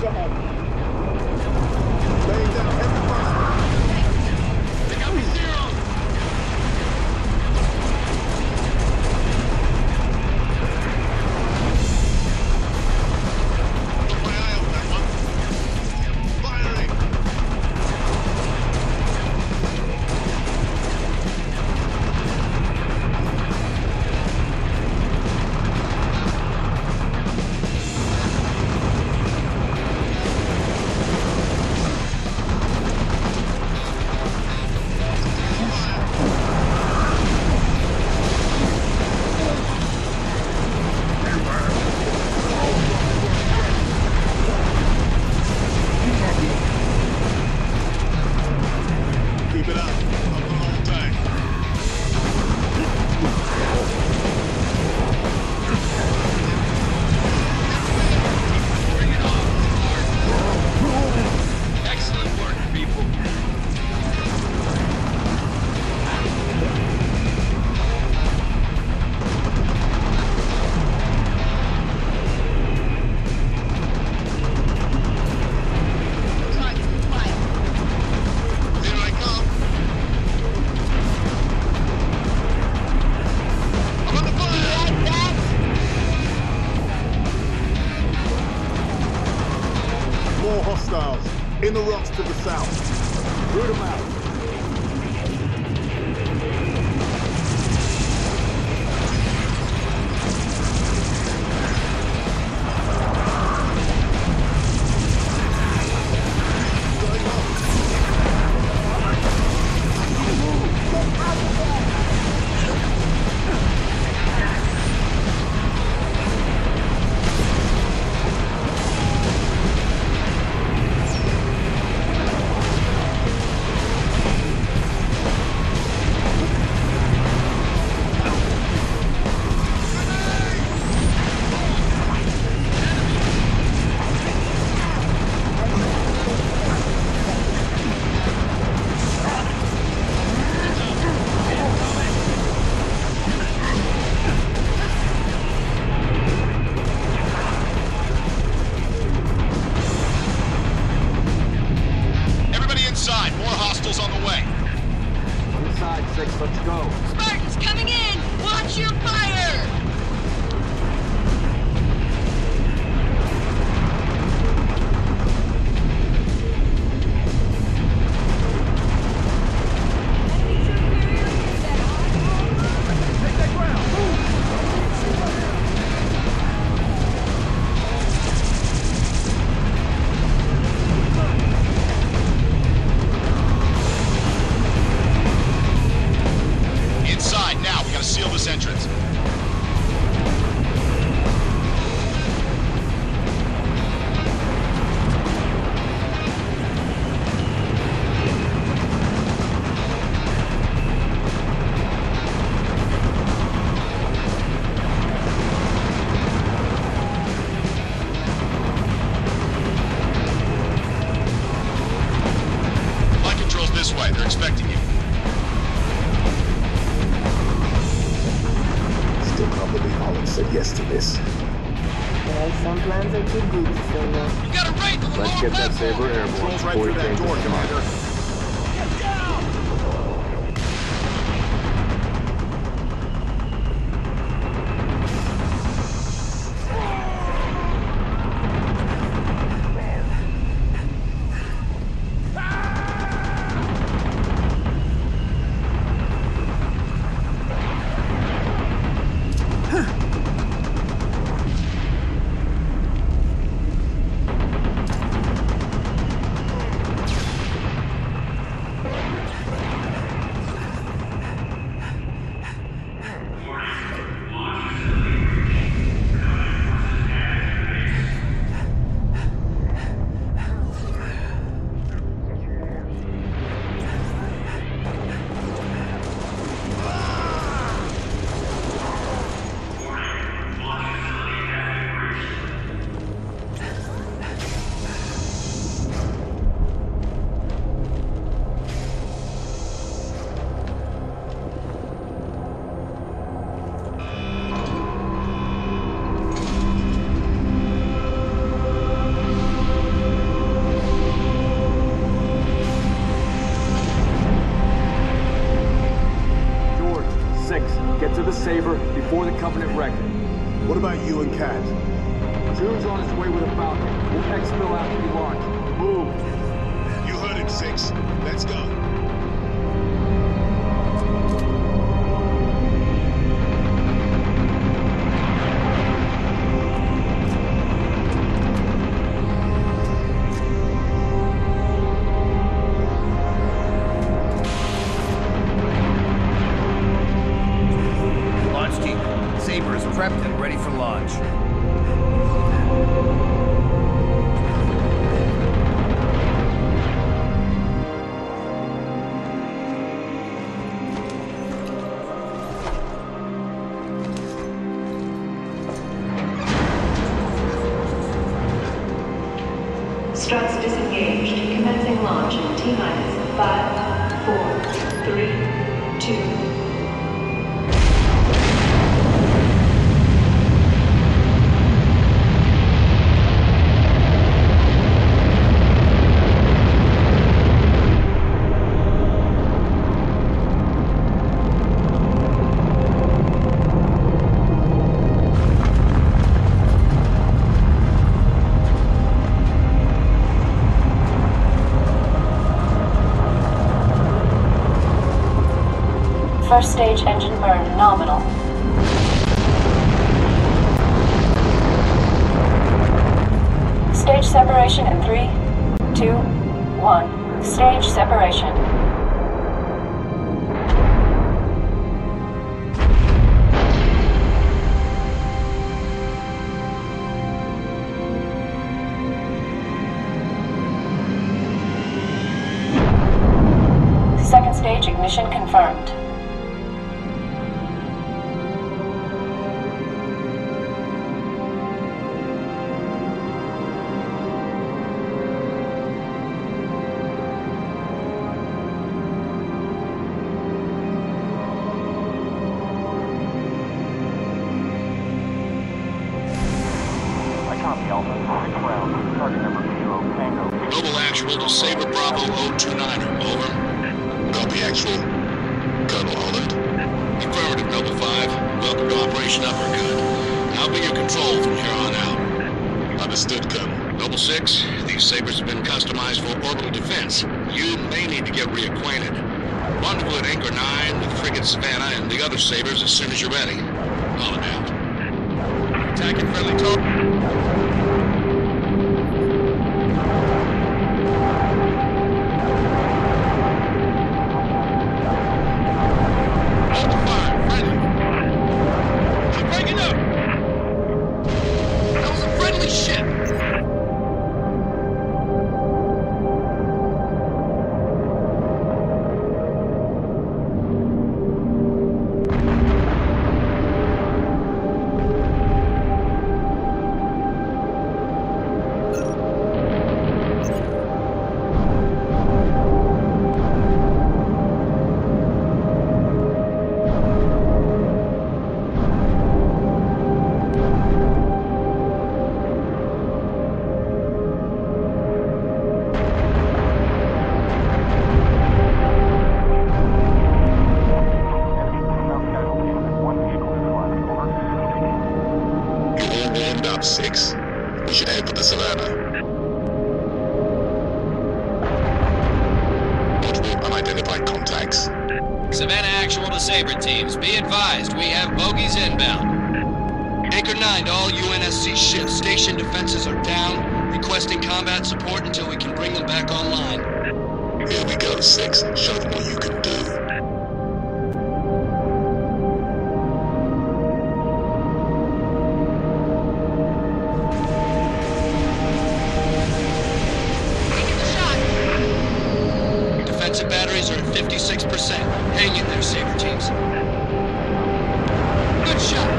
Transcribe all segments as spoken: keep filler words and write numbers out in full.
Bridge ahead. Laying down heavy fire. They got me zero. Keep my eye on that one. Firing. Keep it up. Up the whole tank. Bring it on. Excellent work, people. Here I come. I'm on the fire! More hostiles. In the rocks to the south. Root them out. Going up. Get out of there! Everybody inside. More hostiles on the way. Inside, six, let's go. Spartans coming in! Watch your fire! Take that ground! Inside now. We gotta seal this entrance. Flight control's this way. They're expecting you. Still can't believe Holland said yes to this. Well, some plans are too good to say no. You gotta raid the Let's get that Saber airborne Controls right before through he that changes door, his mind. Commander. to the Sabre before the Covenant wrecked it. What about you and Cat? June's on his way with a Falcon. We'll exfil after we launch. Move! You heard him, Six. Let's go. Launch team, Sabre is prepped and ready for launch. Struts disengaged. Commencing launch in T minus five, four, three, two. First stage engine burn nominal. Stage separation in three, two, one. Stage separation. Second stage ignition confirmed. Global actual to Sabre Bravo oh two niner, over. Copy actual. Colonel Holland. Affirmative, Noble five. Welcome to Operation Uppercut. I'll be your control from here on out. Understood, Colonel. Noble six, these Sabres have been customized for orbital defense. You may need to get reacquainted. Rendezvous at Anchor nine with Frigate Savannah and the other Sabres as soon as you're ready. Holland out. Attacking friendly target. Six. We should head for the Savannah. Multiple unidentified contacts. Savannah actual to Sabre teams. Be advised, we have bogeys inbound. Anchor nine to all U N S C ships. Station defenses are down. Requesting combat support until we can bring them back online. Here we go, Six. Show them what you can do. Batteries are at fifty-six percent. Hang in there, Sabre teams. Good shot.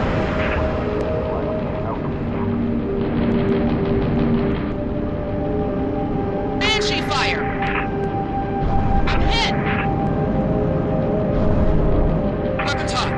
Banshee fire. I'm hit. Weapons hot.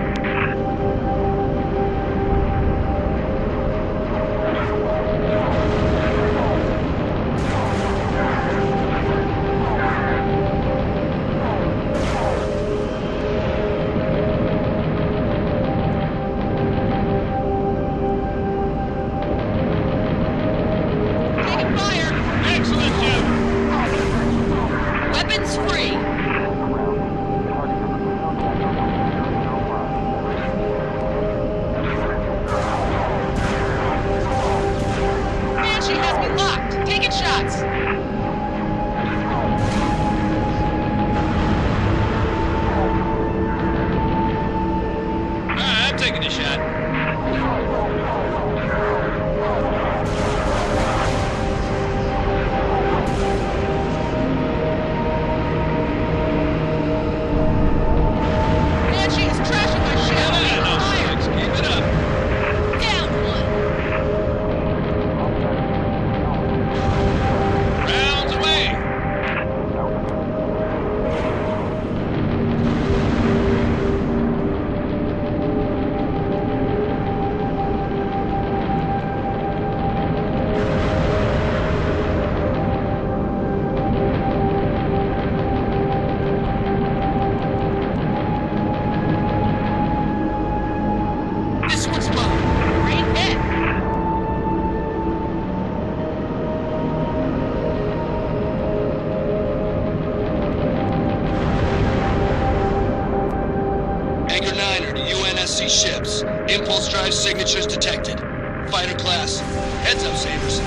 C ships. Impulse drive signatures detected. Fighter class. Heads up, Sabres.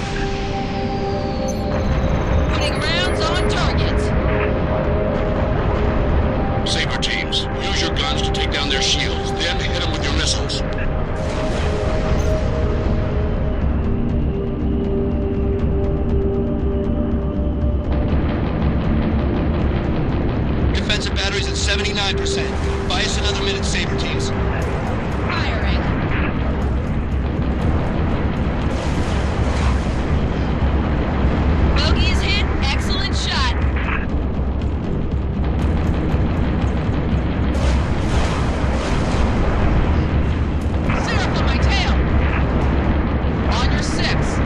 Putting rounds on target. Saber teams, use your guns to take down their shields, then hit them with your missiles. Defensive batteries at seventy-nine percent. Buy us another minute, Saber teams. Firing. Bogey is hit. Excellent shot. Syrup on my tail. On your six.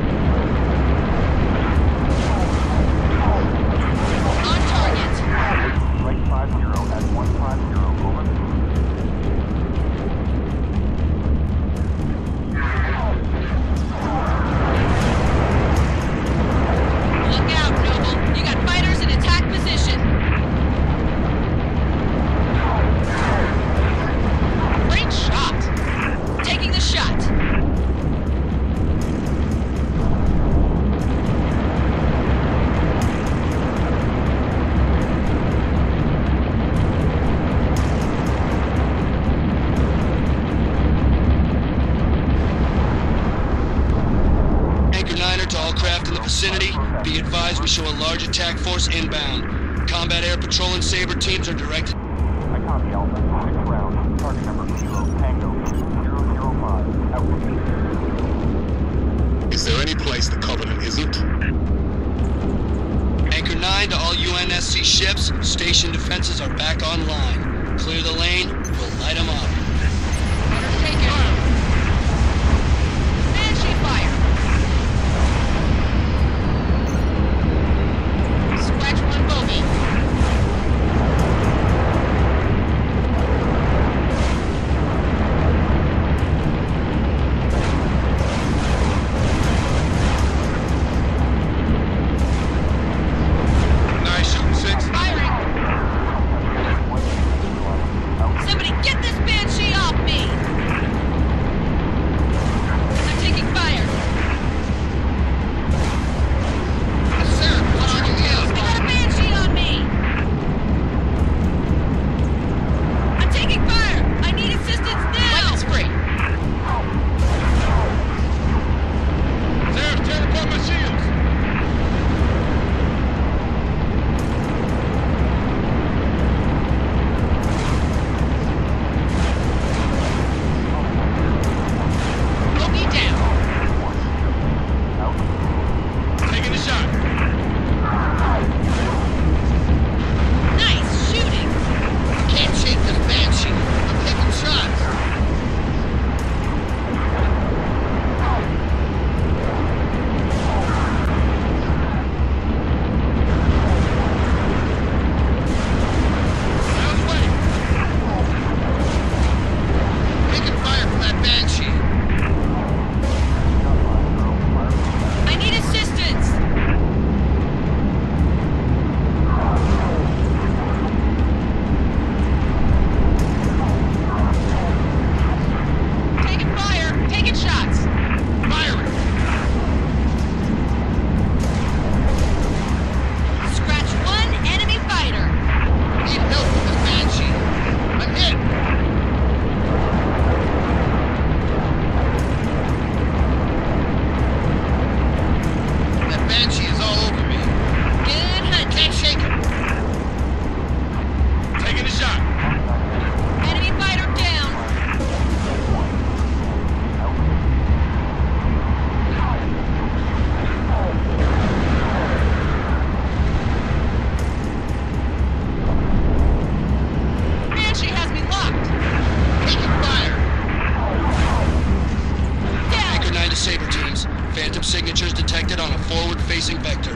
On target. Right five zero at one five zero, over. Look out, Noble. You got fighters in attack position. Great shot. Taking the shot. Anchor Niner to all craft in the vicinity. Be advised we show a large attack force inbound. Combat air patrol and Saber teams are directed. I copy Alpha. Six rounds. Target number Kilo Tango zero zero five. Out. Is there any place the Covenant isn't? Anchor nine to all U N S C ships. Station defenses are back online. Clear the lane. We'll light them up. Take it. Banshee fire. Scratch one bogey. Nice shooting, six. Firing. Somebody get this Banshee off me. I'm taking fire. Sir, what's on your heels? I got a Banshee on me. I'm taking fire. I need assistance now. Weapons free. Sir, tear apart my shields. Bogey down. Taking a shot. Nice shooting. Can't shake this Banshee. I'm taking shots. Out of the way. Taking fire from that Banshee. I need assistance. Taking fire. Taking shots. Firing. Scratch one enemy fighter. Need help with this Banshee. I'm hit. That Banshee is all over me. Good hunt. Can't shake him. Taking a shot. Enemy fighter down. Banshee has me locked. Taking fire. Down. Anchor nine to Saber teams. Phantom signatures detected on a forward-facing vector.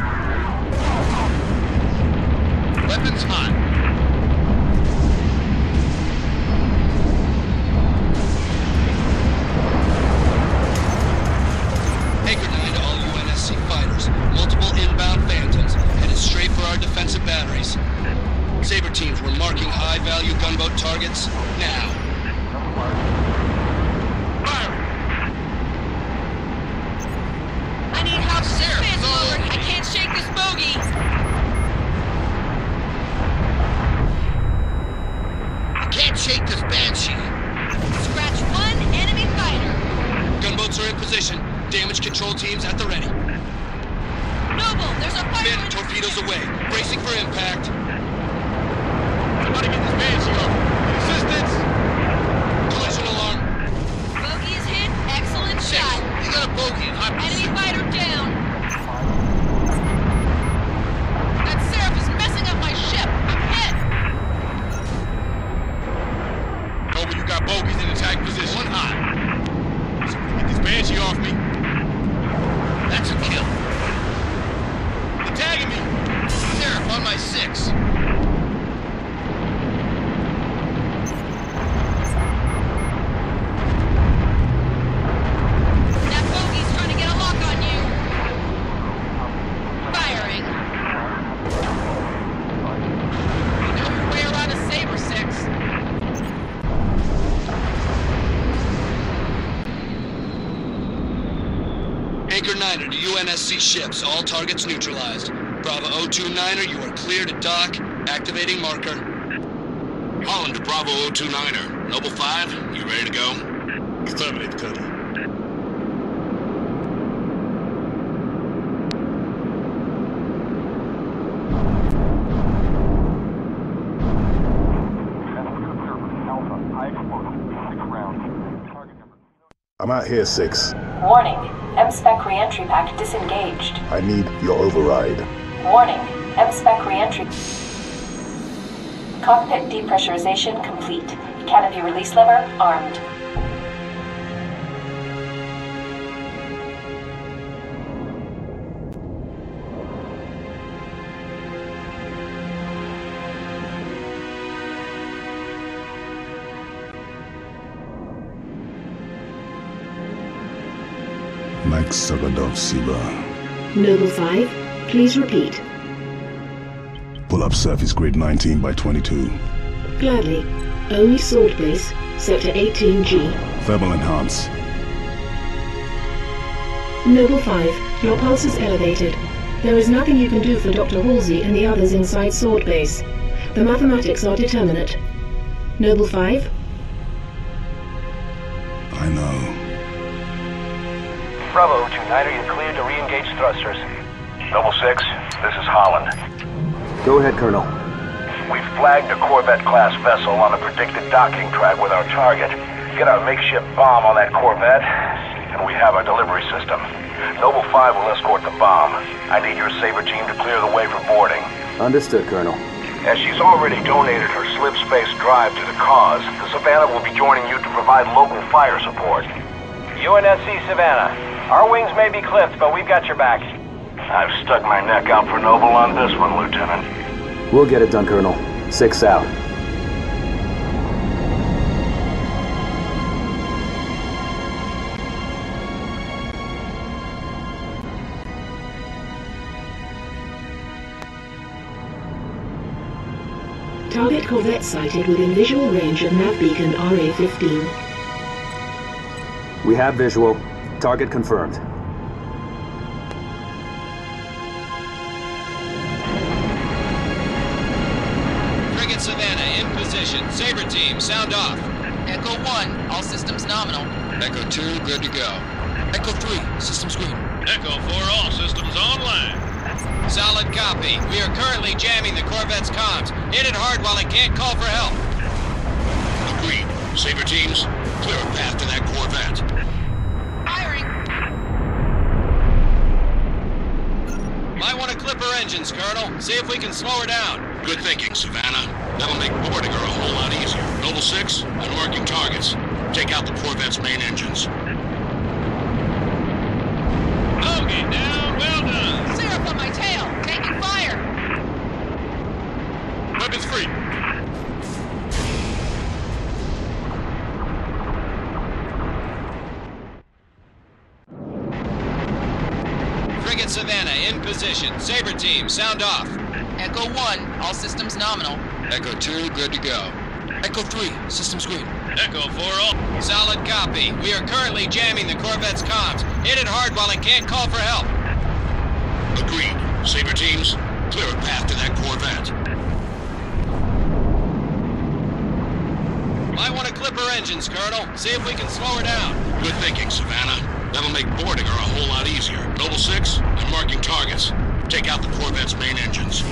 Weapons hot. Anchor nine to all U N S C fighters. Multiple inbound Phantoms. Headed straight for our defensive batteries. Saber teams, we're marking high-value gunboat targets now. way, bracing for impact. Somebody get this Banshee off. Assistance! Collision alarm. Bogey is hit. Excellent Six. shot. You got a bogey in high Enemy pursuit. fighter down. That Seraph is messing up my ship. I'm hit. Over, you got bogeys in attack position. One high. Somebody get this Banshee off me. That's a kill. They're tagging me. Seraph on my six. That bogey's trying to get a lock on you. Firing. You know your way around a Saber six. Anchor Niner to U N S C ships. All targets neutralized. Bravo oh two niner, you are clear to dock. Activating marker. Holland to Bravo oh two niner. Noble five, you ready to go? Affirmative, Colonel. I'm out here, six. Warning. M-Spec reentry pack disengaged. I need your override. Warning. M-Spec reentry. Cockpit depressurization complete. Canopy release lever armed. Max Sagadov Siva. Noble five, please repeat. Pull up surface grid nineteen by twenty-two. Gladly. Only salt base, sector eighteen G. Thermal enhance. Noble five, your pulse is elevated. There is nothing you can do for Doctor Halsey and the others inside Sword Base. The mathematics are determinate. Noble five? I know. Bravo oh two niner, you're cleared to re-engage thrusters. Noble six, this is Holland. Go ahead, Colonel. We've flagged a Corvette-class vessel on a predicted docking track with our target. Get our makeshift bomb on that Corvette, and we have our delivery system. Noble five will escort the bomb. I need your Saber team to clear the way for boarding. Understood, Colonel. As she's already donated her slip space drive to the cause, the Savannah will be joining you to provide local fire support. U N S C Savannah. Our wings may be clipped, but we've got your back. I've stuck my neck out for Noble on this one, Lieutenant. We'll get it done, Colonel. Six out. Target Corvette sighted within visual range of nav beacon R A fifteen. We have visual. Target confirmed. Frigate Savannah in position. Saber team, sound off. Echo one, all systems nominal. Echo two, good to go. Echo three, systems green. Echo four, all systems online. Solid copy. We are currently jamming the Corvette's comms. Hit it hard while it can't call for help. Agreed. Saber teams, clear a path to that Corvette. Firing. Might want to clip her engines, Colonel. See if we can slow her down. Good thinking, Savannah. That'll make boarding her a whole lot easier. Noble six, I'm marking targets. Take out the Corvette's main engines. Okay, down. Well done. Syrup on my tail. Taking fire. Weapons free. Frigate Savannah in position. Saber team, sound off. Echo one, all systems nominal. Echo two, good to go. Echo three, systems green. Echo four, all. Solid copy. We are currently jamming the Corvette's comms. Hit it hard while it can't call for help. Agreed. Saber teams, clear a path to that Corvette. Might want to clip her engines, Colonel. See if we can slow her down. Good thinking, Savannah. That'll make boarding her a whole lot easier. Noble six, I'm marking targets. Take out the Corvette's main engines.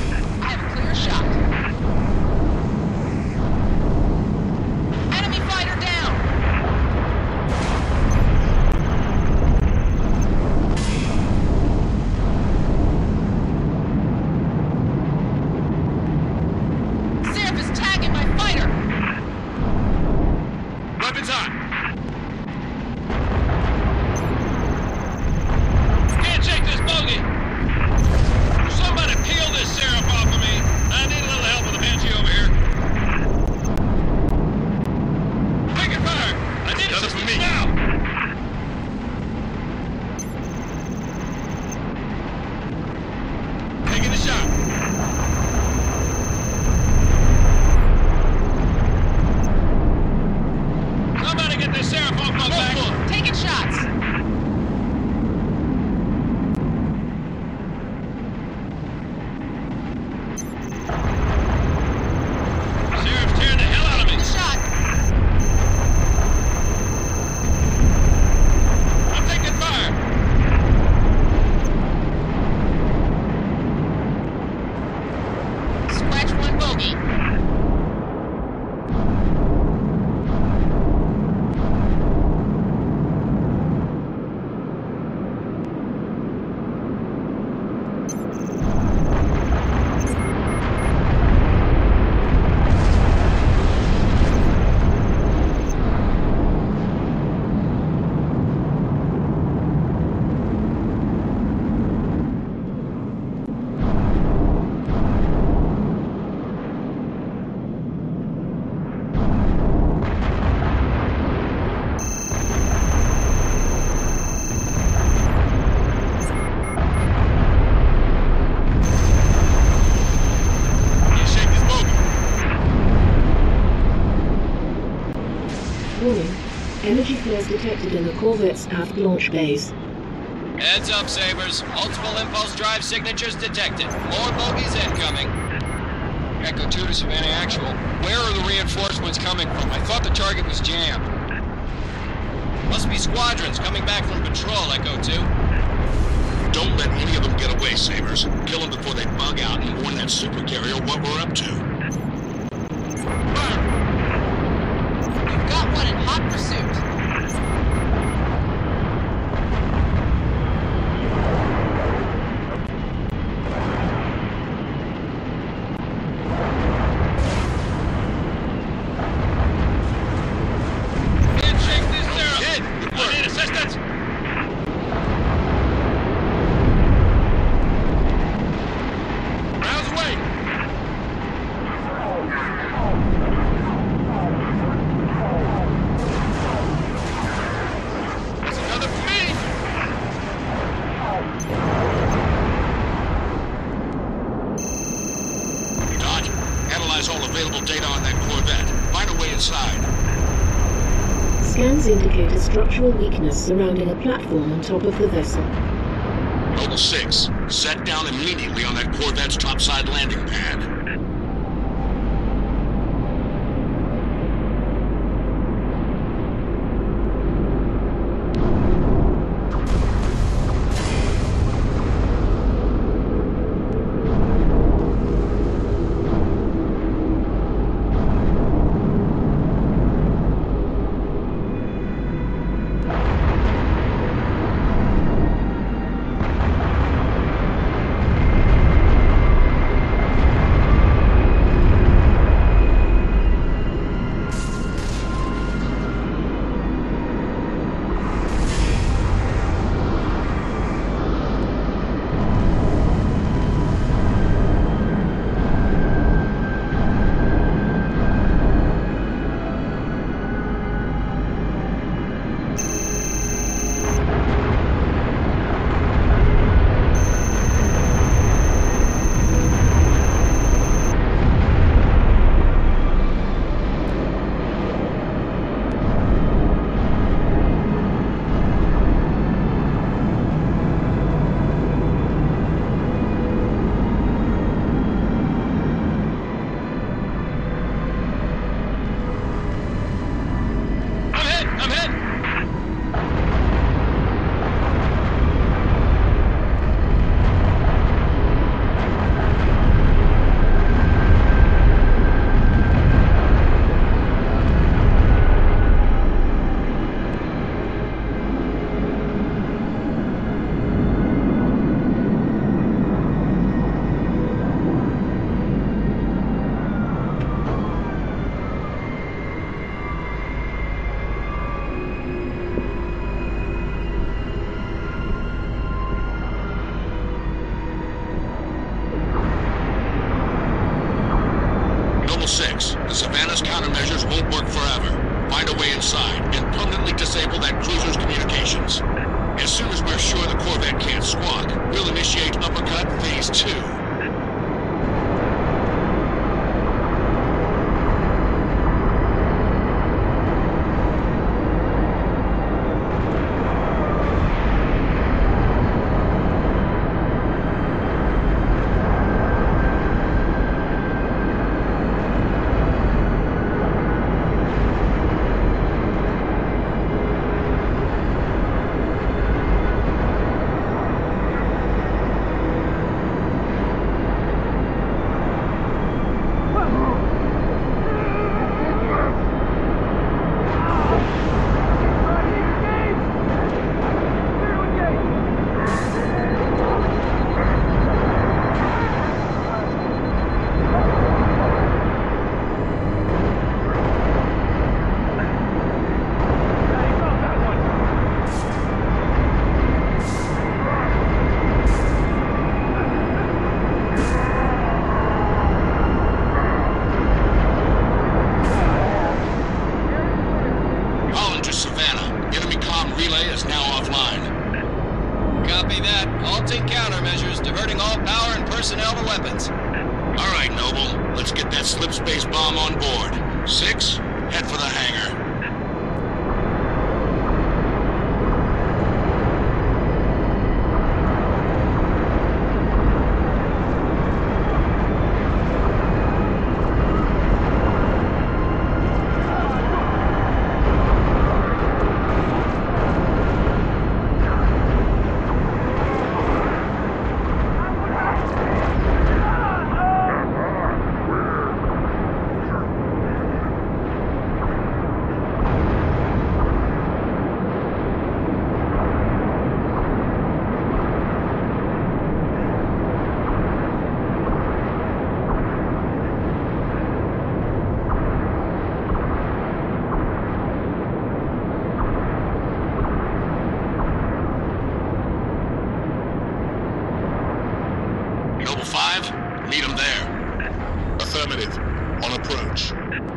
Energy flares detected in the Corvette's aft launch bays. Heads up, Sabres. Multiple impulse drive signatures detected. More bogies incoming. Echo two to Savannah Actual. Where are the reinforcements coming from? I thought the target was jammed. Must be squadrons coming back from patrol, Echo two. Don't let any of them get away, Sabres. Kill them before they bug out and warn that supercarrier what we're up to. Fire! We've got one in hot pursuit. All available data on that Corvette. Find a way inside. Scans indicate a structural weakness surrounding a platform on top of the vessel. Noble six, set down immediately on that Corvette's topside landing pad. six, the Savannah's countermeasures won't work forever. Find a way inside and permanently disable that cruiser's communications. As soon as we're sure the Corvette can't squawk, we'll initiate Uppercut Phase two. Affirmative. On approach.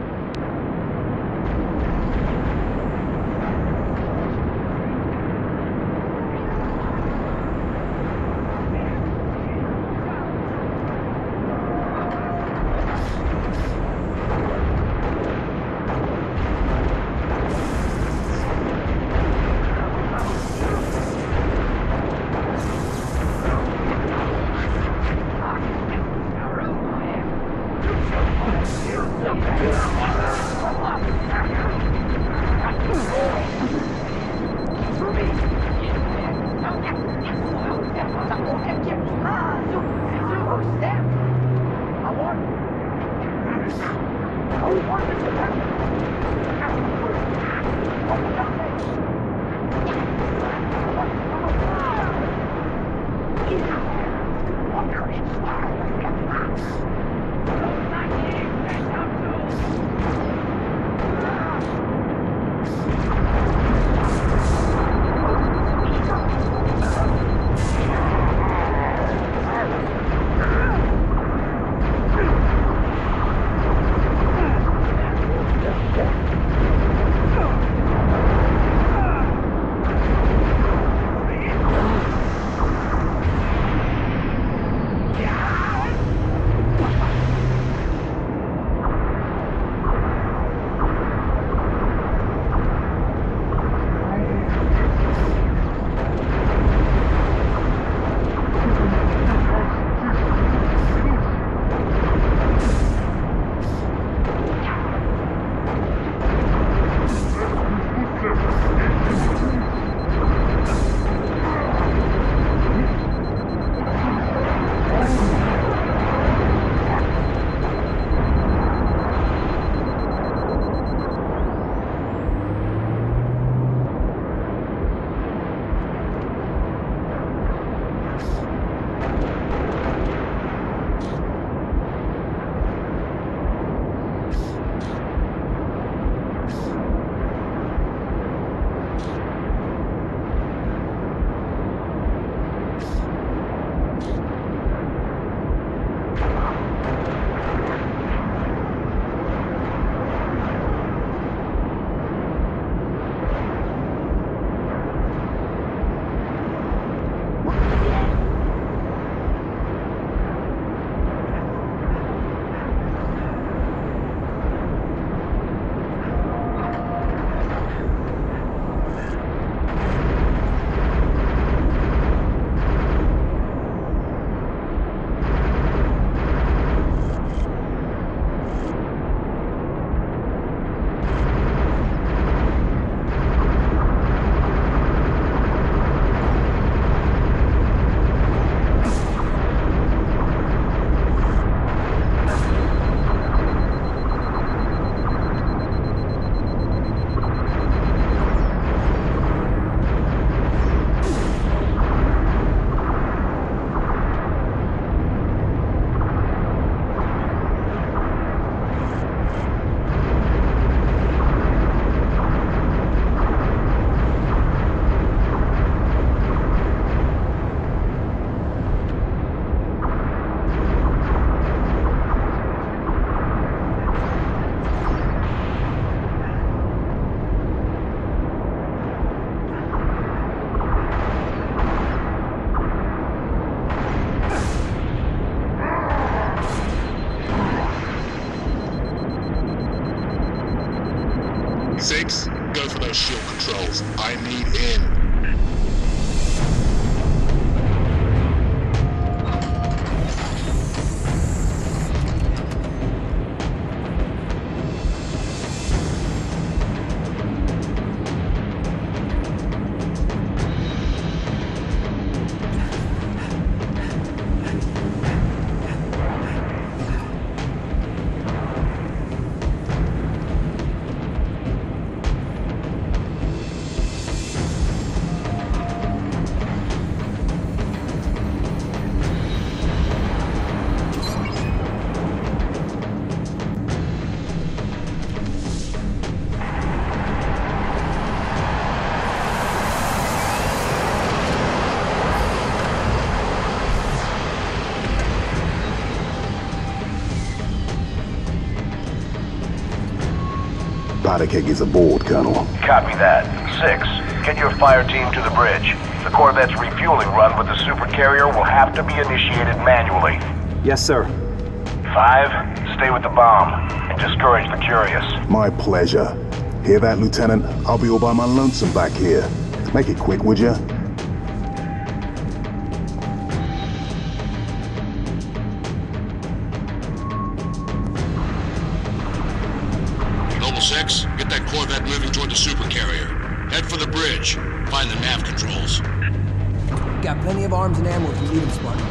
Six, go for those shield controls. I need in. powder keg is aboard, Colonel. Copy that. Six, get your fire team to the bridge. The Corvette's refueling run with the supercarrier will have to be initiated manually. Yes, sir. Five, stay with the bomb and discourage the curious. My pleasure. Hear that, Lieutenant? I'll be all by my lonesome back here. Make it quick, would ya? Noble six, get that Corvette moving toward the supercarrier. Head for the bridge. Find the nav controls. Got plenty of arms and ammo if you need them, Spartan.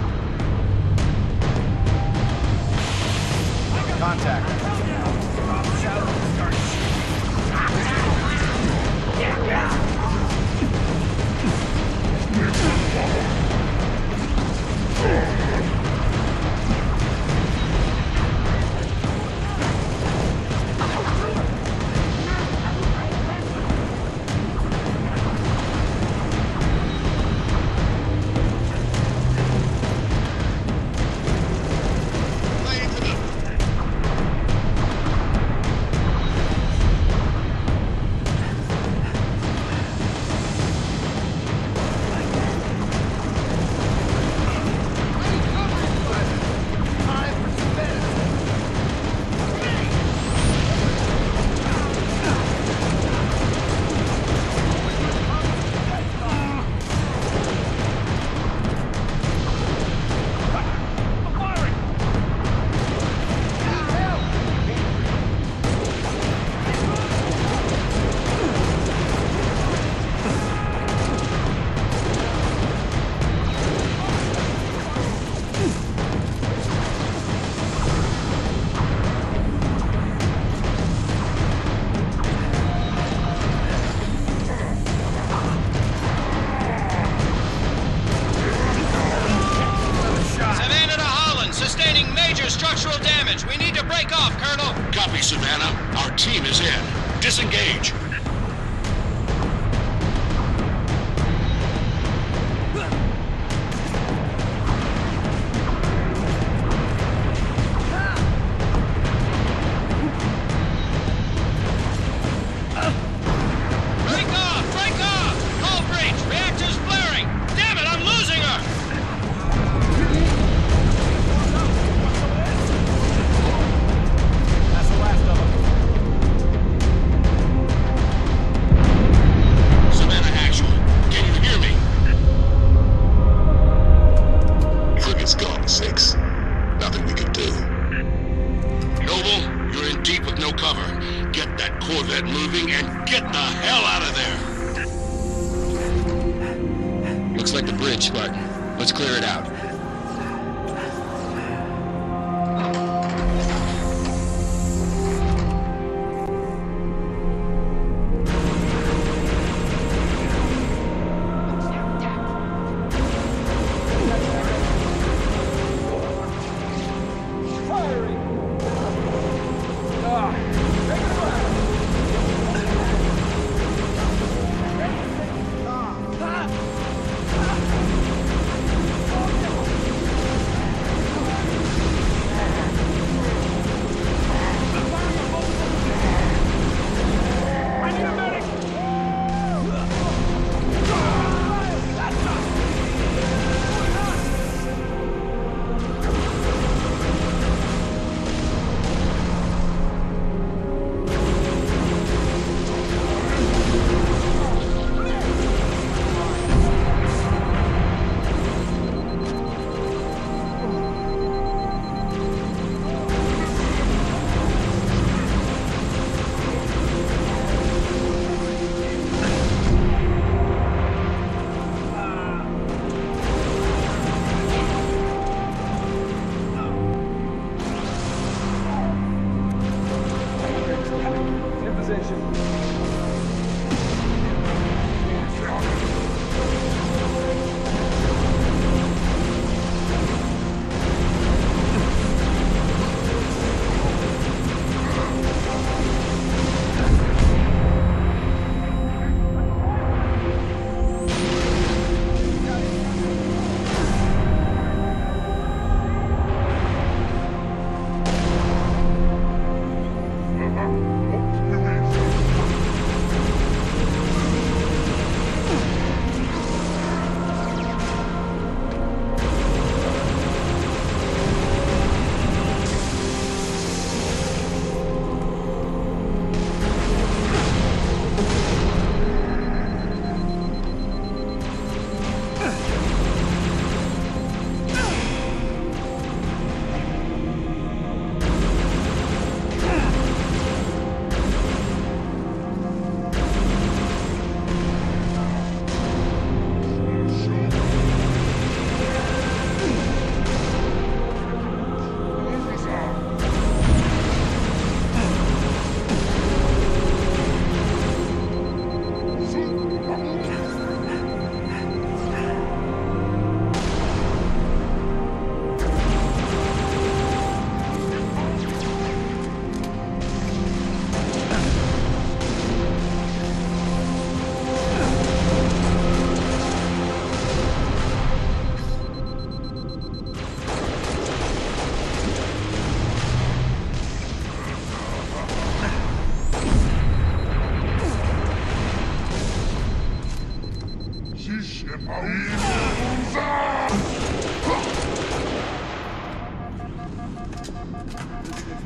Contact. Structural damage. We need to break off, Colonel. Copy, Savannah. Our team is in. Disengage. Break off! Break off! Hull breach! Reactor's flaring! Damn it, I'm losing her! Savannah Actual, can you hear me? Frigate's gone, Six. Nothing we can do. Noble, you're in deep with no cover. Get that Corvette moving and get the hell out of there! Looks like the bridge, Spartan. Let's clear it out.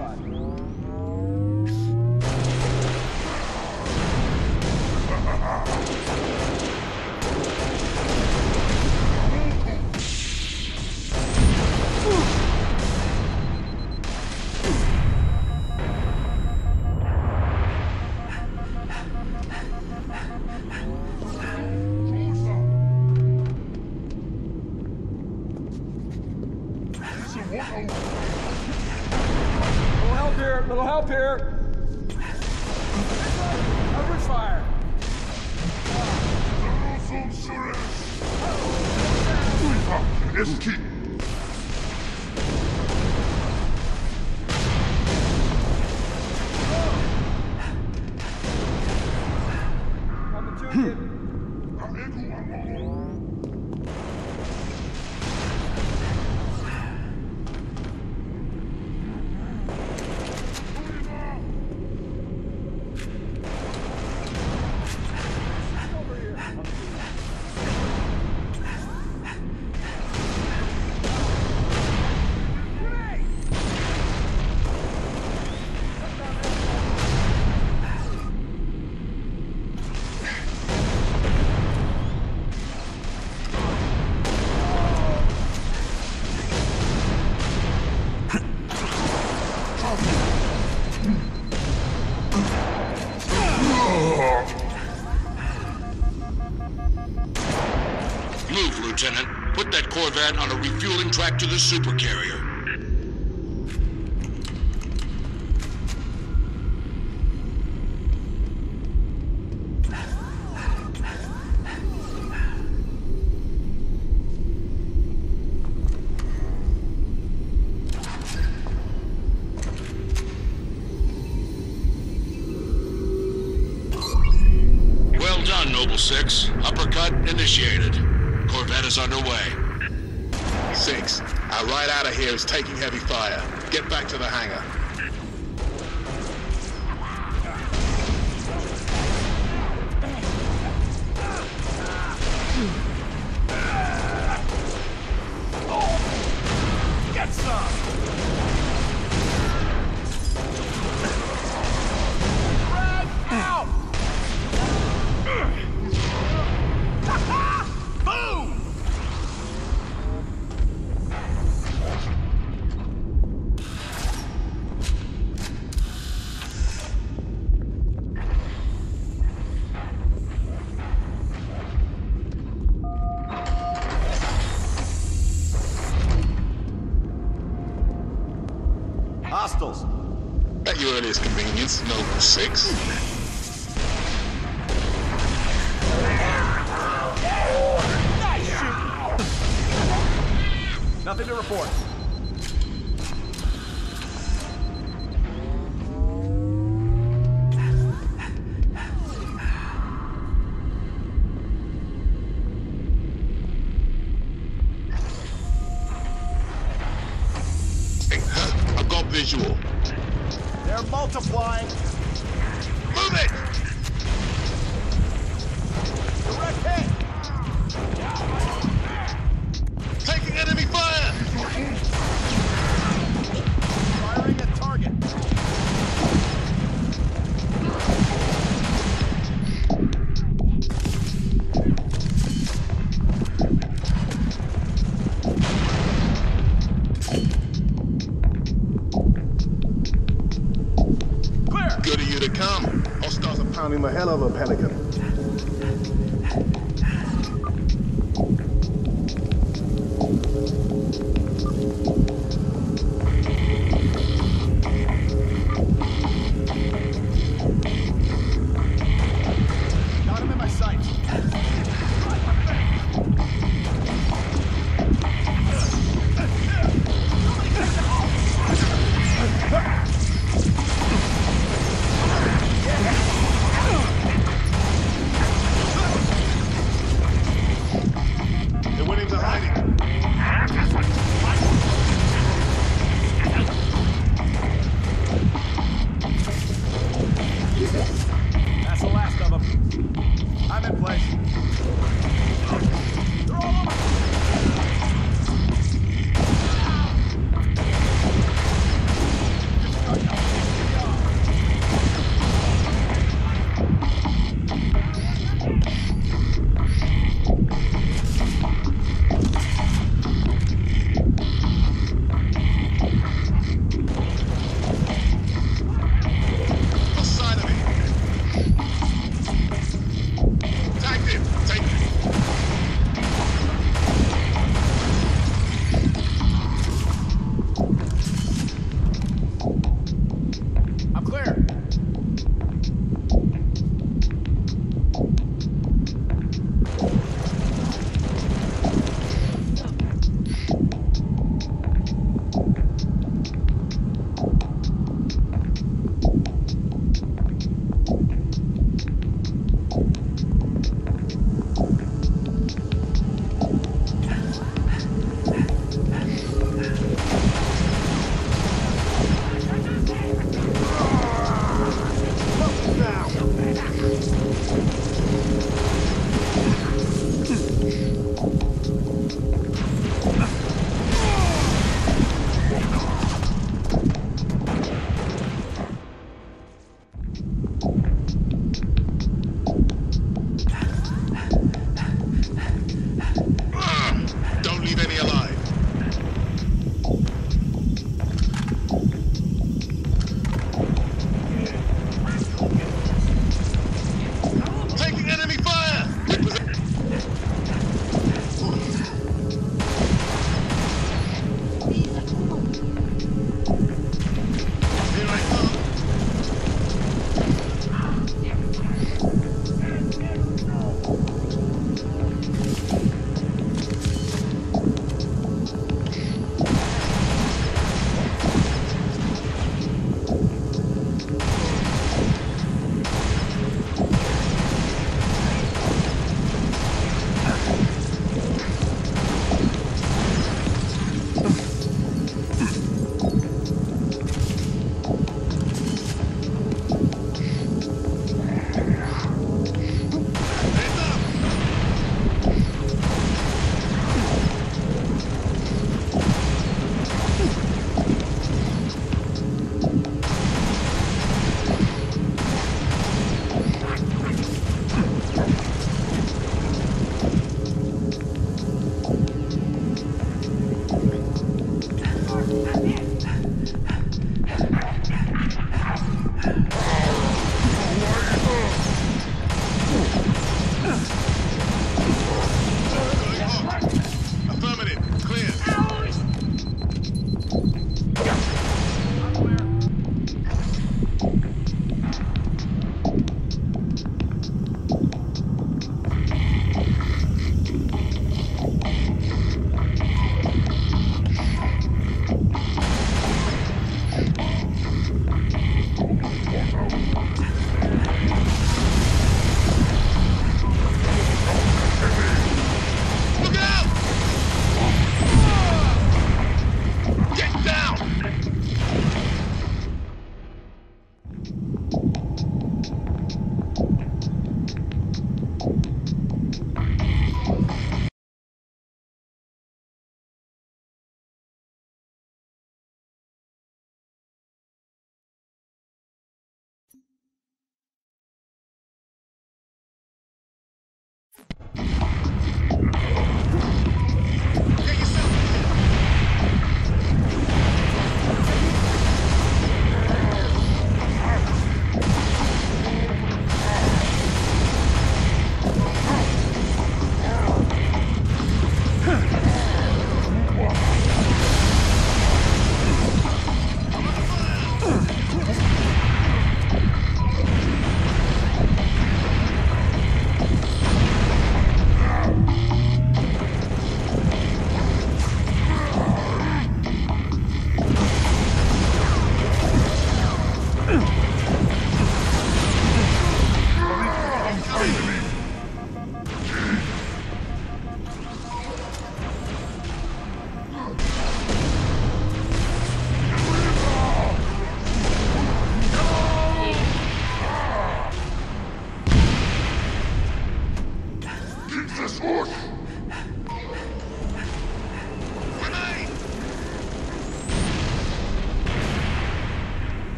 Little help here, little help here. Coverage fire. It's key. Move, Lieutenant. Put that Corvette on a refueling track to the supercarrier. Well done, Noble Six. Uppercut initiated. Corvette is underway. Six, our ride out of here is taking heavy fire. Get back to the hangar. Get some! Drag out! Boom! Hostiles. At your earliest convenience, Noble Six. Nothing to report. I've got visual. They're multiplying. Move it! Direct hit! Taking enemy fire! Firing at target. Clear! Good of you to come. Hostiles are pounding the hell out of a Pelican. Got him in my sights.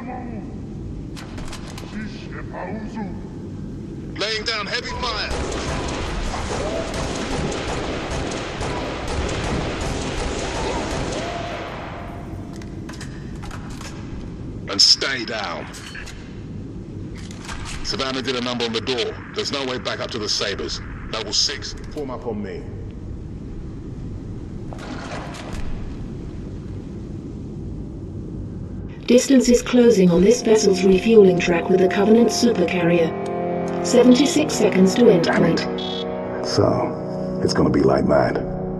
Laying down heavy fire. And stay down. Savannah did a number on the door. There's no way back up to the Sabres. Noble six, form up on me. Distance is closing on this vessel's refueling track with the Covenant supercarrier. seventy-six seconds to endpoint. So, it's gonna be like mad.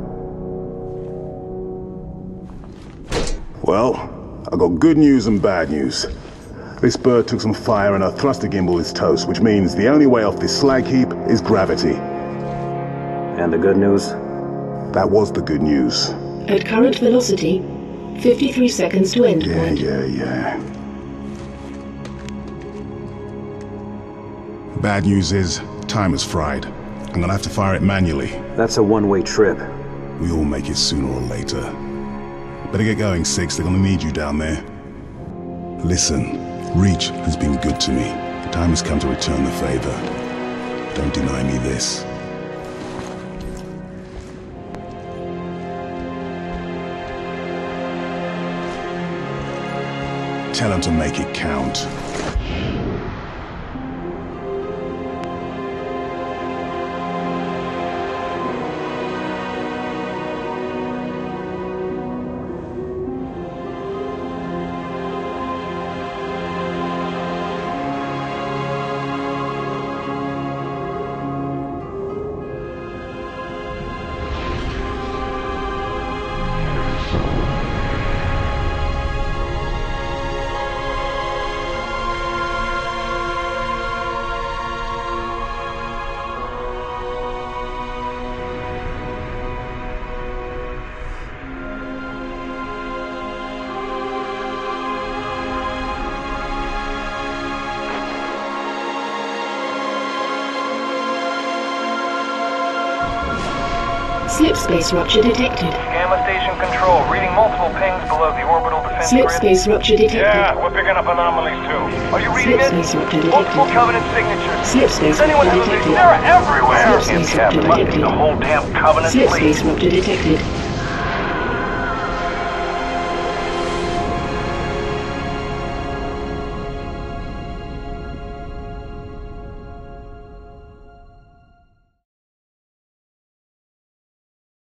Well, I got good news and bad news. This bird took some fire and our thruster gimbal is toast, which means the only way off this slag heap is gravity. And the good news? That was the good news. At current velocity, fifty-three seconds to endpoint. Yeah, yeah, yeah. Bad news is, time is fried. I'm gonna have to fire it manually. That's a one-way trip. We all make it sooner or later. Better get going, Six. They're gonna need you down there. Listen, Reach has been good to me. The time has come to return the favor. Don't deny me this. Tell him to make it count. Slip space rupture detected. Gamma station control, reading multiple pings below the orbital defense Slip grid. space rupture detected. Yeah, we're picking up anomalies too. Are you reading Slip it? space rupture detected. Multiple Covenant signatures. Slip space Does anyone rupture have a detected. They're everywhere. Slip space rupture Must be detected. the whole damn Covenant Slip fleet. space rupture detected.